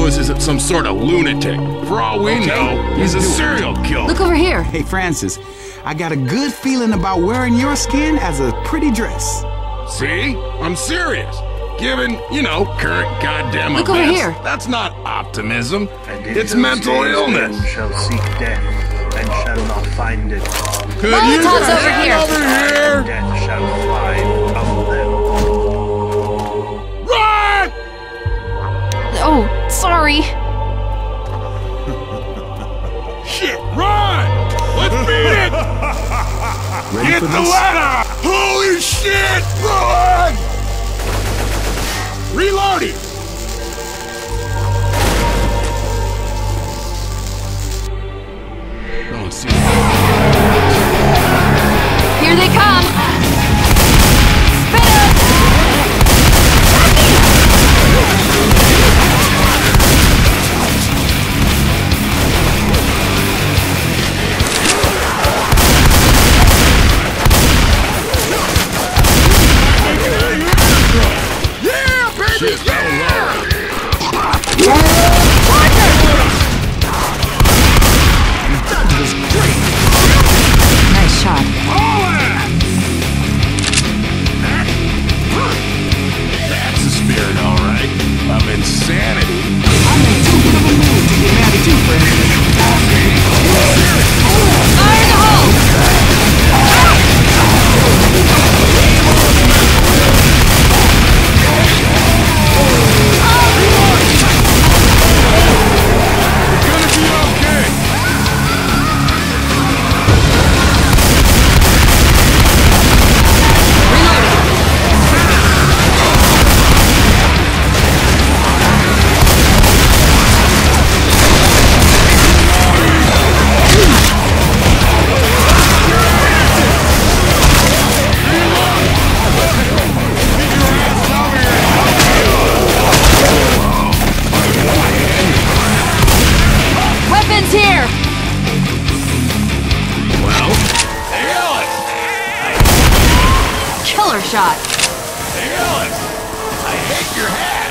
Lewis isn't some sort of lunatic. For all we know, he's a serial killer. Look over here. Hey, Francis, I got a good feeling about wearing your skin as a pretty dress. See? I'm serious. Given, you know, current goddamn Look events, over here. that's not optimism. And in It's those mental days illness. men shall seek death, and shall not find it. Could Molotov's use a over hand here. over here. Death shall fly from them. Run! Oh, sorry. Shit, run! Let's beat it! Ready Get for the this? ladder! Holy shit! Run! Reloading! No one sees me. Here they come. Spin 'em. Yeah, baby! Nice shot. That's the spirit, all right. Of insanity. I'm in too good of a mood to get mad at you, Francis. Fire in the hole. You're gonna be okay. Weapons here. Well, hey, Alex. Killer shot. Hey, Alex. I hate your hat.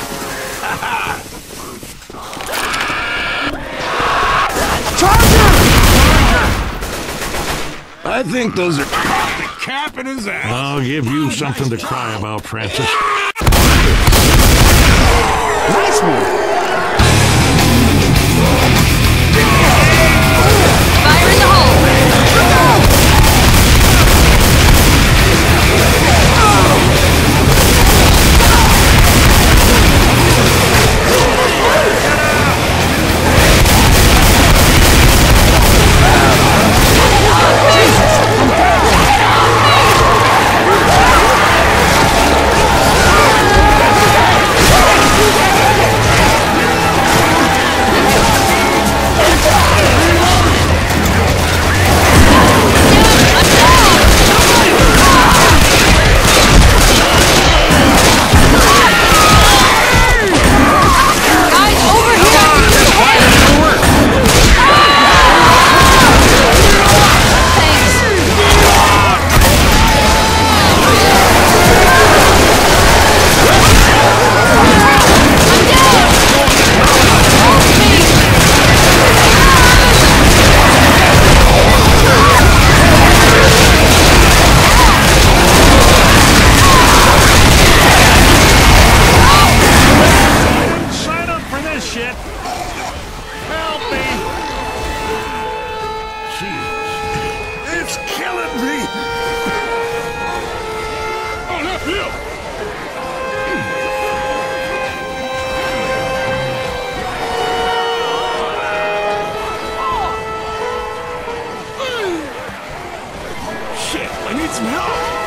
I think those are the cap in his ass. I'll give you something to cry about, Francis. Nice one. Fire in the hole. Guys, over here. Thanks. I'm down. Help me. Sign up for this shit. Help me. It's killing me. Oh, not you. Shit, I need some help.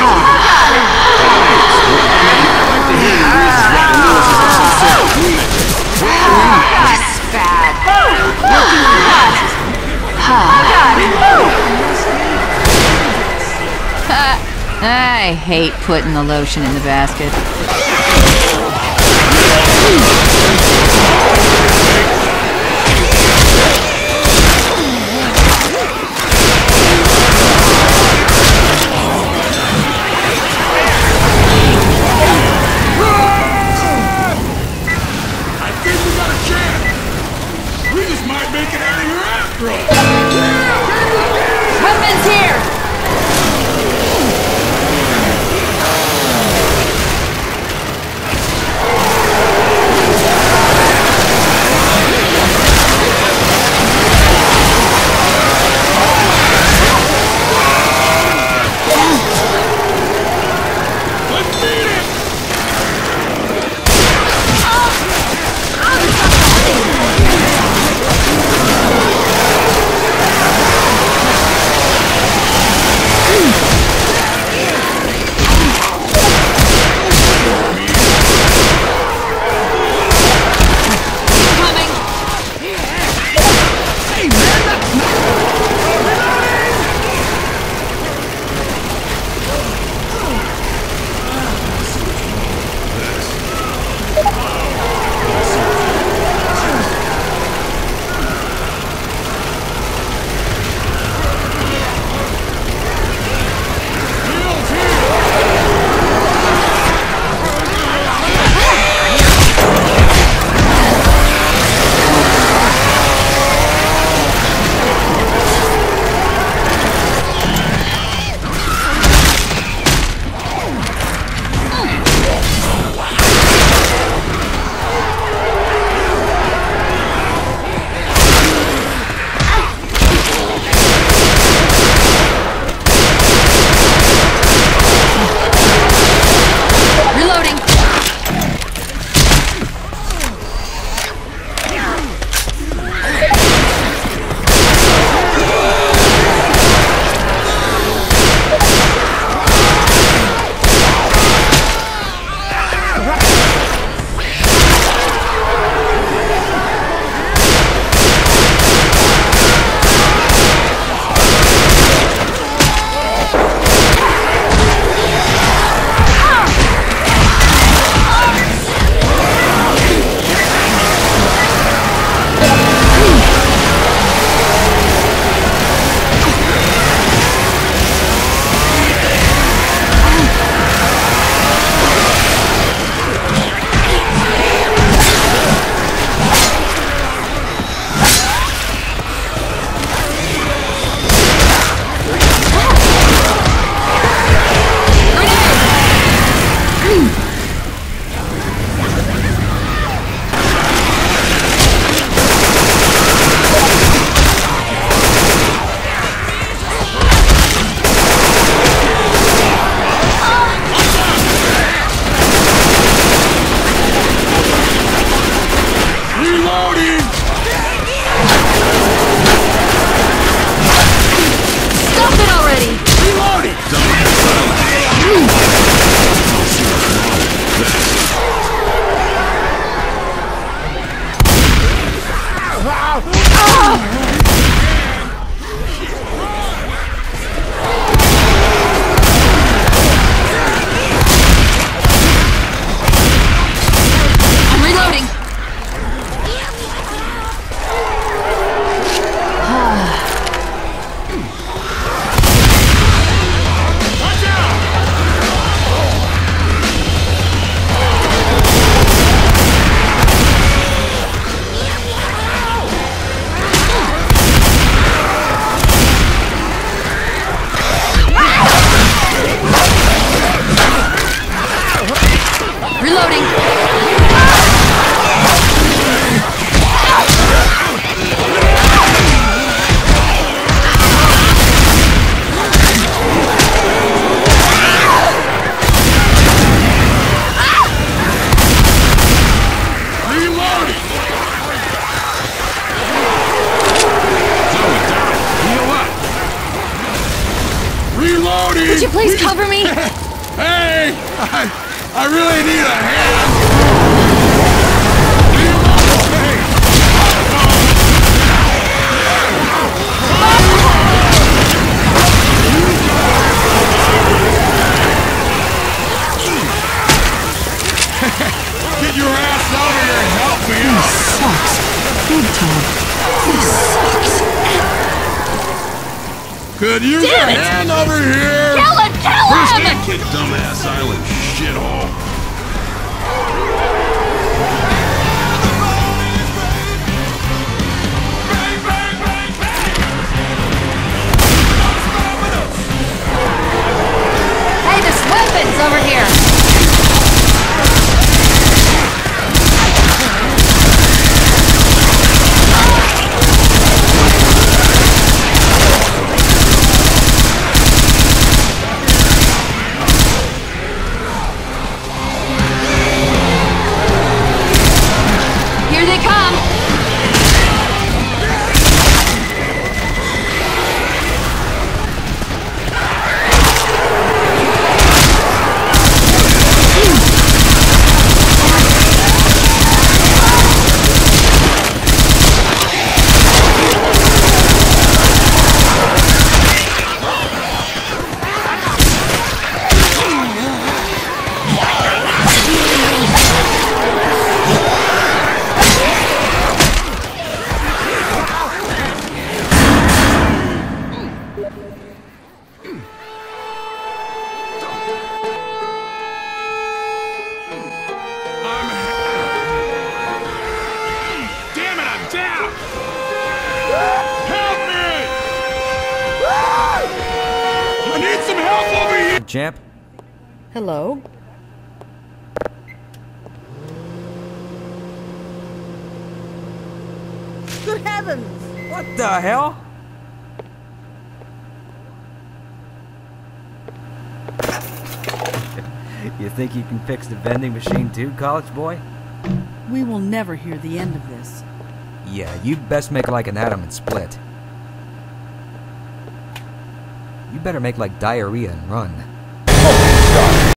I hate putting the lotion in the basket. I think we got a chance. We just might make it out of here after all. Weapons here! Could you please cover me? I really need a hand. Get your ass over here and help me out. Sucks. Big time. This sucks. Could use a hand over here. Kill him! First Kill him! I kick dumbass island shithole. Hey, there's weapons over here! Here they come! Damn it, I'm down! Help me! I need some help over here! Champ? Hello? Good heavens! What the hell? You think you can fix the vending machine too, college boy? We will never hear the end of this. Yeah, you'd best make like an atom and split. You better make like diarrhea and run.